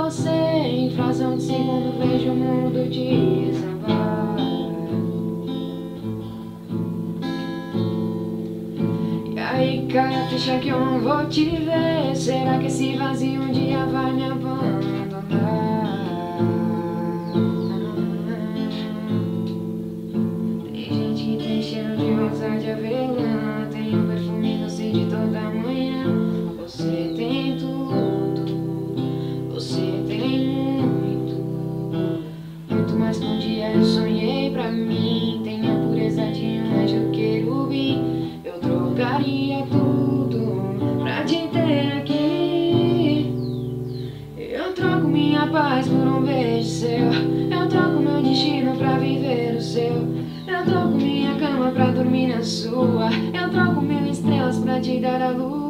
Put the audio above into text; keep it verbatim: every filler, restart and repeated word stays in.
você, em fração de segundo vejo o mundo desabar. E aí cai a ficha que eu não vou te ver. Será que esse vazio um dia vai me abandonar? Tem gente que tem cheiro de rosa de avelã, tem um perfume doce de toda manhã. Você tem tudo, você tem muito, muito mais que um dia eu sonhei pra mim. Tem a pureza de um anjo querubim. Eu trocaria tudo pra te ter aqui. Eu troco minha paz por um beijo seu. Eu troco meu destino pra viver o seu. Eu troco minha cama pra dormir na sua. Eu troco mil estrelas pra te dar a luz.